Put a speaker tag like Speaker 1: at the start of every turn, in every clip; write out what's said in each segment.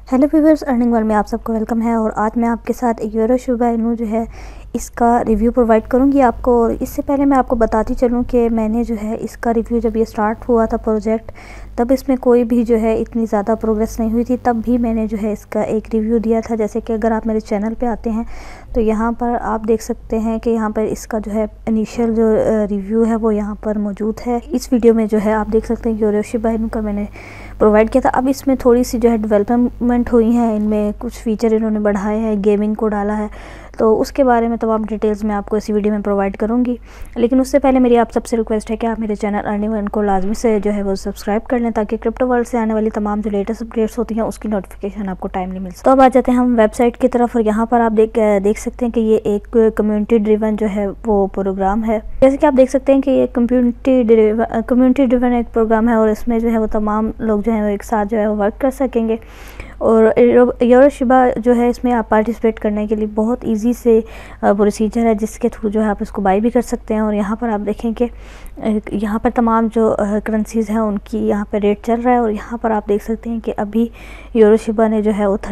Speaker 1: Hello viewers, earning world में आप सबको वेलकम है। और आज मैं आपके साथ एक यूरो शिबा इनू जो है इसका रिव्यू प्रोवाइड करूंगी आपको। और इससे पहले मैं आपको बताती चलूं कि मैंने जो है इसका रिव्यू जब ये स्टार्ट हुआ था प्रोजेक्ट, तब इसमें कोई भी जो है इतनी ज़्यादा प्रोग्रेस नहीं हुई थी। तब भी मैंने जो है इसका एक रिव्यू दिया था। जैसे कि अगर आप मेरे चैनल पे आते हैं तो यहाँ पर आप देख सकते हैं कि यहाँ पर इसका जो है इनिशियल जो रिव्यू है वो यहाँ पर मौजूद है। इस वीडियो में जो है आप देख सकते हैं यूरो शिबा इनू का मैंने प्रोवाइड किया था। अब इसमें थोड़ी सी जो है डेवलपमेंट हुई है, इनमें कुछ फीचर इन्होंने बढ़ाए हैं, गेमिंग को डाला है, तो उसके बारे में तमाम डिटेल्स मैं आपको इसी वीडियो में प्रोवाइड करूंगी। लेकिन उससे पहले मेरी आप सबसे रिक्वेस्ट है कि आप मेरे चैनल अर्निंग वर्ल्ड को लाजमी से जो है वो सब्सक्राइब कर लें, ताकि क्रिप्टो वर्ल्ड से आने वाली तमाम जो लेटेस्ट अपडेट्स होती हैं उसकी नोटिफिकेशन आपको टाइमली मिल सके। तो अब आ जाते हैं हम वेबसाइट की तरफ। और यहाँ पर आप देख सकते हैं कि ये एक कम्युनिटी ड्रिवन जो है वो प्रोग्राम है। जैसे कि आप देख सकते हैं कि ये कम्युनिटी ड्रिवन एक प्रोग्राम है और इसमें जो है वो तमाम लोग जो है वो एक साथ जो है वो वर्क कर सकेंगे। और यूरो शिबा जो है इसमें आप पार्टिसिपेट करने के लिए बहुत इजी से प्रोसीजर है, जिसके थ्रू जो है आप इसको बाई भी कर सकते हैं। और यहाँ पर आप देखें कि यहाँ पर तमाम जो करेंसीज़ हैं उनकी यहाँ पर रेट चल रहा है। और यहाँ पर आप देख सकते हैं कि अभी यूरो शिबा ने जो है वो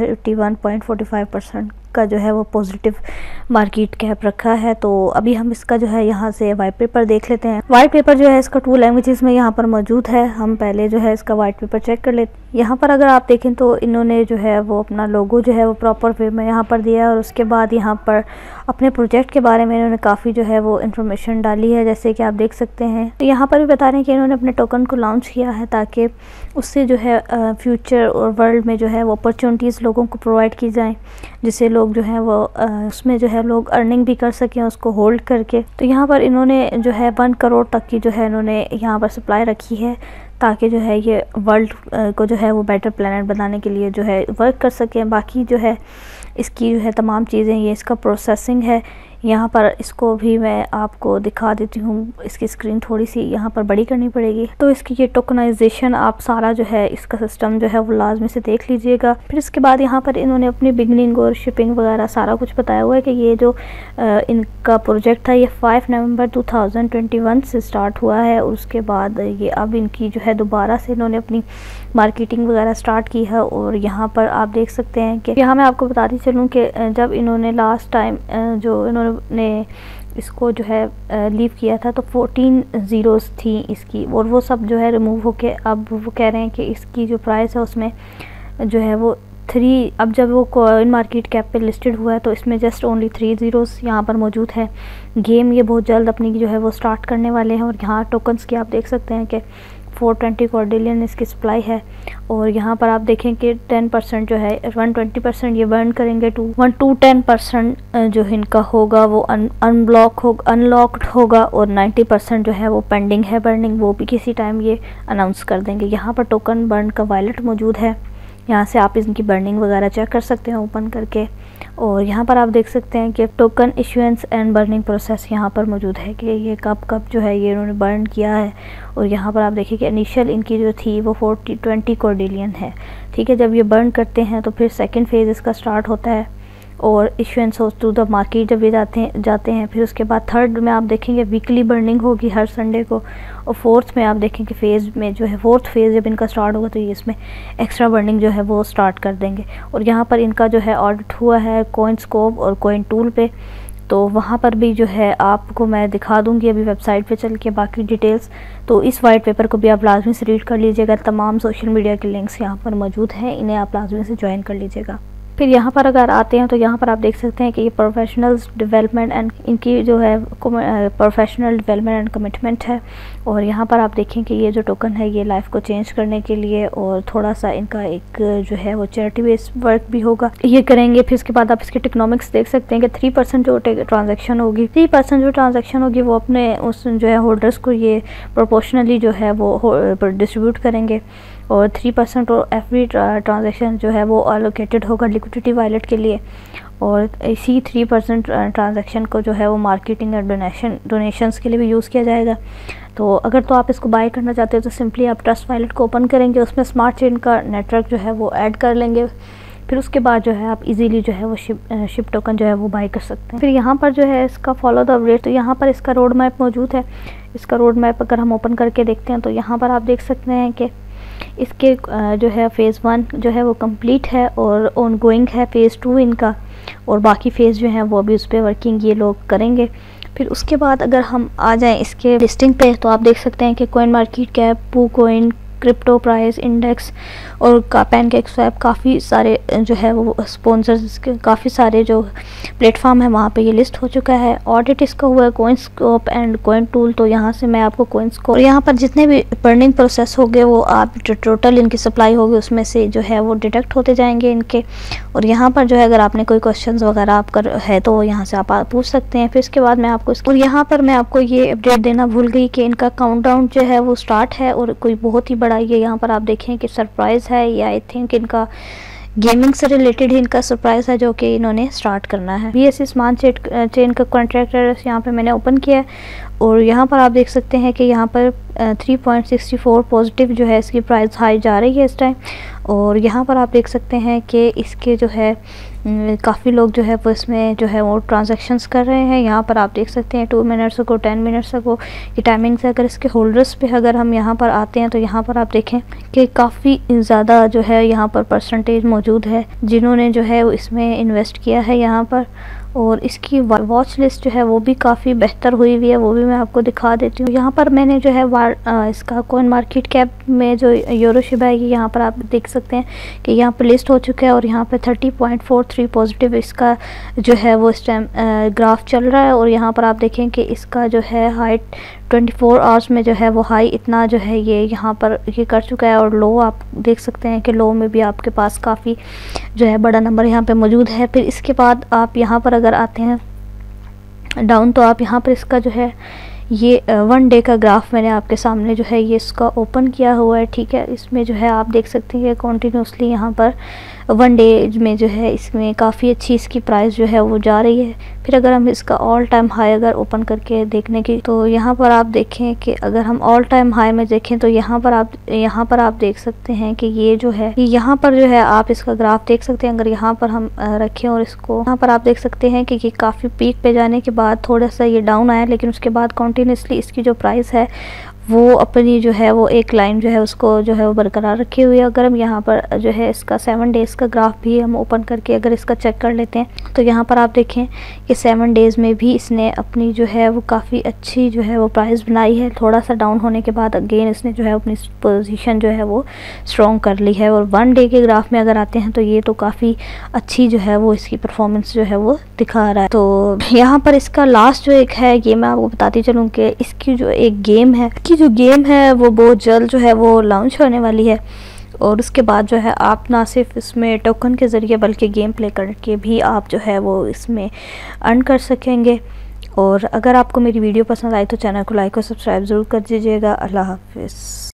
Speaker 1: 31.45% का जो है वो पॉजिटिव मार्केट कैप रखा है। तो अभी हम इसका जो है यहाँ से वाइट पेपर देख लेते हैं। वाइट पेपर जो है इसका 2 लैंग्वेजेस में यहाँ पर मौजूद है। हम पहले जो है इसका वाइट पेपर चेक कर लेते हैं। यहाँ पर अगर आप देखें तो इन्होंने जो है वो अपना लोगो जो है वो प्रॉपर वे में यहाँ पर दिया है। और उसके बाद यहाँ पर अपने प्रोजेक्ट के बारे में इन्होंने काफ़ी जो है वो इन्फॉर्मेशन डाली है, जैसे कि आप देख सकते हैं। तो यहाँ पर भी बता रहे हैं कि इन्होंने अपने टोकन को लॉन्च किया है ताकि उससे जो है फ्यूचर और वर्ल्ड में जो है वो अपॉर्चुनिटीज़ लोगों को प्रोवाइड की जाएँ, जिससे लोग जो है वो उसमें जो है लोग अर्निंग भी कर सकें उसको होल्ड करके। तो यहाँ पर इन्होंने जो है 1 करोड़ तक की जो है इन्होंने यहाँ पर सप्लाई रखी है, ताकि जो है ये वर्ल्ड को जो है वो बेटर प्लेनेट बनाने के लिए जो है वर्क कर सकें। बाकी जो है इसकी जो है तमाम चीज़ें, ये इसका प्रोसेसिंग है। यहाँ पर इसको भी मैं आपको दिखा देती हूँ, इसकी स्क्रीन थोड़ी सी यहाँ पर बड़ी करनी पड़ेगी। तो इसकी ये टोकनाइजेशन आप सारा जो है इसका सिस्टम जो है वो लाजमी से देख लीजिएगा। फिर इसके बाद यहाँ पर इन्होंने अपनी बिगनिंग और शिपिंग वगैरह सारा कुछ बताया हुआ है कि ये जो इनका प्रोजेक्ट था ये 5 नवंबर 2021 से स्टार्ट हुआ है। और उसके बाद ये अब इनकी जो है दोबारा से इन्होंने अपनी मार्केटिंग वगैरह स्टार्ट की है। और यहाँ पर आप देख सकते हैं कि यहाँ मैं आपको बताती चलूँ कि जब इन्होंने लास्ट टाइम जो इन्होंने इसको जो है लीव किया था तो 14 ज़ीरोज़ थी इसकी, और वो सब जो है रिमूव होके अब वो कह रहे हैं कि इसकी जो प्राइस है उसमें जो है वो 3, अब जब वो कॉइन मार्केट कैप पे लिस्टेड हुआ है तो इसमें जस्ट ओनली 3 ज़ीरोज़ यहाँ पर मौजूद है। गेम ये बहुत जल्द अपनी जो है वो स्टार्ट करने वाले हैं। और यहाँ टोकन्स की आप देख सकते हैं कि 420 क्वाड्रिलियन इसकी सप्लाई है। और यहाँ पर आप देखें कि 10% जो है 120% ये बर्न करेंगे, 10% जो इनका होगा वो अनलॉक्ड होगा। और 90% जो है वो पेंडिंग है बर्निंग, वो भी किसी टाइम ये अनाउंस कर देंगे। यहाँ पर टोकन बर्न का वॉलेट मौजूद है, यहाँ से आप इनकी बर्निंग वगैरह चेक कर सकते हैं ओपन करके। और यहाँ पर आप देख सकते हैं कि token issuance and burning process यहाँ पर मौजूद है कि ये कब जो है ये इन्होंने बर्न किया है। और यहाँ पर आप देखिए कि इनिशियल इनकी जो थी वो 20 क्वाड्रिलियन है। ठीक है, जब ये बर्न करते हैं तो फिर सेकंड फेज़ इसका स्टार्ट होता है और इशुएंस हो टू द मार्केट जब ये जाते हैं। फिर उसके बाद थर्ड में आप देखेंगे वीकली बर्निंग होगी हर संडे को। और फोर्थ में आप देखेंगे फेज़ में जो है फोर्थ फेज़ जब इनका स्टार्ट होगा तो ये इसमें एक्स्ट्रा बर्निंग जो है वो स्टार्ट कर देंगे। और यहाँ पर इनका जो है ऑडिट हुआ है कॉइनस्कोप और कॉइन टूल पे, तो वहाँ पर भी जो है आपको मैं दिखा दूँगी अभी वेबसाइट पे चल के बाकी डिटेल्स। तो इस वाइट पेपर को भी आप लाजमी से रीड कर लीजिएगा। तमाम सोशल मीडिया के लिंक्स यहाँ पर मौजूद हैं, इन्हें आप लाजमी से ज्वाइन कर लीजिएगा। फिर यहाँ पर अगर आते हैं तो यहाँ पर आप देख सकते हैं कि ये प्रोफेशनल्स डेवलपमेंट एंड इनकी जो है प्रोफेशनल डेवलपमेंट एंड कमिटमेंट है। और यहाँ पर आप देखें कि ये जो टोकन है ये लाइफ को चेंज करने के लिए और थोड़ा सा इनका एक जो है वो चैरिटी बेस्ड वर्क भी होगा, ये करेंगे। फिर इसके बाद आप इसके टेक्नोमिक्स देख सकते हैं कि 3% जो ट्रांजेक्शन होगी, 3% जो ट्रांजेक्शन होगी वो अपने उस जो है होल्डर्स को ये प्रोपोर्शनली जो है वो डिस्ट्रीब्यूट करेंगे। और 3% और एवरी ट्रांजेक्शन जो है वो एलोकेटेड होगा लिक्विडिटी वॉलेट के लिए। और इसी 3% ट्रांजैक्शन को जो है वो मार्केटिंग और डोनेशंस के लिए भी यूज़ किया जाएगा। तो अगर तो आप इसको बाय करना चाहते हो तो सिंपली आप ट्रस्ट वॉलेट को ओपन करेंगे, उसमें स्मार्ट चेन का नेटवर्क जो है वो ऐड कर लेंगे। फिर उसके बाद जो है आप इजीली जो है वो शिप टोकन जो है वो बाय कर सकते हैं। फिर यहाँ पर जो है इसका फॉलो द अपडेट, तो यहाँ पर इसका रोड मैप मौजूद है। इसका रोड मैप अगर हम ओपन करके देखते हैं तो यहाँ पर आप देख सकते हैं कि इसके जो है फ़ेज़ 1 जो है वो कंप्लीट है और ऑन गोइंग है फ़ेज़ 2 इनका, और बाकी फ़ेज़ जो हैं वो अभी उस पर वर्किंग ये लोग करेंगे। फिर उसके बाद अगर हम आ जाएं इसके लिस्टिंग पे, तो आप देख सकते हैं कि coin market cap, PooCoin, crypto price index और पैनकेक स्वैप, काफ़ी सारे जो है वो स्पॉन्सर्स के काफ़ी सारे जो प्लेटफॉर्म है वहाँ पे ये लिस्ट हो चुका है। ऑडिट इसका हुआ है कॉइनस्कोप एंड कॉइन टूल। तो यहाँ से मैं आपको कॉइनस्कोप, और यहाँ पर जितने भी बर्निंग प्रोसेस हो गए वो आप जो टोटल इनकी सप्लाई होगी उसमें से जो है वो डिडक्ट होते जाएंगे इनके। और यहाँ पर जो है अगर आपने कोई क्वेश्चन वगैरह आप कर है तो यहाँ से आप पूछ सकते हैं। फिर इसके बाद मैं आपको और यहाँ पर मैं आपको ये अपडेट देना भूल गई कि इनका काउंटडाउन जो है वो स्टार्ट है, और कोई बहुत ही बड़ा ये यहाँ पर आप देखें कि सरप्राइज़ है, या आई थिंक इनका गेमिंग से रिलेटेड ही इनका सरप्राइज़ है जो कि इन्होंने स्टार्ट करना है। BSC स्मार्ट चेन का कॉन्ट्रैक्ट एड्रेस यहाँ पे मैंने ओपन किया है, और यहाँ पर आप देख सकते हैं कि यहाँ पर 3.64 पॉजिटिव जो है इसकी प्राइस हाई जा रही है इस टाइम। और यहाँ पर आप देख सकते हैं कि इसके जो है काफ़ी लोग जो है वो इसमें जो है वो ट्रांजैक्शंस कर रहे हैं। यहाँ पर आप देख सकते हैं 2 मिनट्स को 10 मिनट्स को की टाइमिंग से। अगर इसके होल्डर्स पे अगर हम यहाँ पर आते हैं तो यहाँ पर आप देखें कि काफ़ी ज़्यादा जो है यहाँ पर परसेंटेज मौजूद है जिन्होंने जो है इसमें इन्वेस्ट किया है यहाँ पर। और इसकी वॉच लिस्ट जो है वो भी काफ़ी बेहतर हुई हुई है, वो भी मैं आपको दिखा देती हूँ। यहाँ पर मैंने जो है इसका कॉइन मार्केट कैप में जो यूरो शिबा है यहाँ पर आप देख सकते हैं कि यहाँ पर लिस्ट हो चुका है, और यहाँ पर 30.43 पॉजिटिव इसका जो है वो इस टाइम ग्राफ चल रहा है। और यहाँ पर आप देखें कि इसका जो है हाइट 24 आवर्स में जो है वो हाई इतना जो है ये यहाँ पर ये कर चुका है, और लो आप देख सकते हैं कि लो में भी आपके पास काफ़ी जो है बड़ा नंबर यहाँ पे मौजूद है। फिर इसके बाद आप यहाँ पर अगर आते हैं डाउन, तो आप यहाँ पर इसका जो है ये 1 डे का ग्राफ मैंने आपके सामने जो है ये इसका ओपन किया हुआ है, ठीक है। इसमें जो है आप देख सकते हैं कि कॉन्टीन्यूसली यहाँ पर 1 डे में जो है इसमें काफ़ी अच्छी इसकी प्राइस जो है वो जा रही है। फिर अगर हम इसका ऑल टाइम हाई अगर ओपन करके देखने की, तो यहाँ पर आप देखें कि अगर हम ऑल टाइम हाई में देखें तो यहाँ पर आप देख सकते हैं कि ये जो है यहाँ पर जो है आप इसका ग्राफ देख सकते हैं। अगर यहाँ पर हम रखें और इसको यहाँ पर आप देख सकते हैं कि ये काफ़ी पीक पे जाने के बाद थोड़ा सा ये डाउन आया, लेकिन उसके बाद कंटिन्यूसली इसकी जो प्राइस है वो अपनी जो है वो एक लाइन जो है उसको जो है वो बरकरार रखी हुई है। अगर हम यहाँ पर जो है इसका 7 डेज़ का ग्राफ भी हम ओपन करके अगर इसका चेक कर लेते हैं, तो यहाँ पर आप देखें कि 7 डेज़ में भी इसने अपनी जो है वो काफ़ी अच्छी जो है वो प्राइस बनाई है। थोड़ा सा डाउन होने के बाद अगेन इसने जो है अपनी पोजीशन जो है वो स्ट्रॉन्ग कर ली है। और 1 डे के ग्राफ में अगर आते हैं तो ये तो काफ़ी अच्छी जो है वो इसकी परफॉर्मेंस जो है वो दिखा रहा है। तो यहाँ पर इसका लास्ट जो एक है ये मैं आपको बताती चलूँ कि इसकी जो एक गेम है जो गेम है वो बहुत जल्द जो है वो लॉन्च होने वाली है। और उसके बाद जो है आप ना सिर्फ इसमें टोकन के ज़रिए बल्कि गेम प्ले करके भी आप जो है वो इसमें अर्न कर सकेंगे। और अगर आपको मेरी वीडियो पसंद आई तो चैनल को लाइक और सब्सक्राइब ज़रूर कर दीजिएगा। अल्लाह हाफिज़।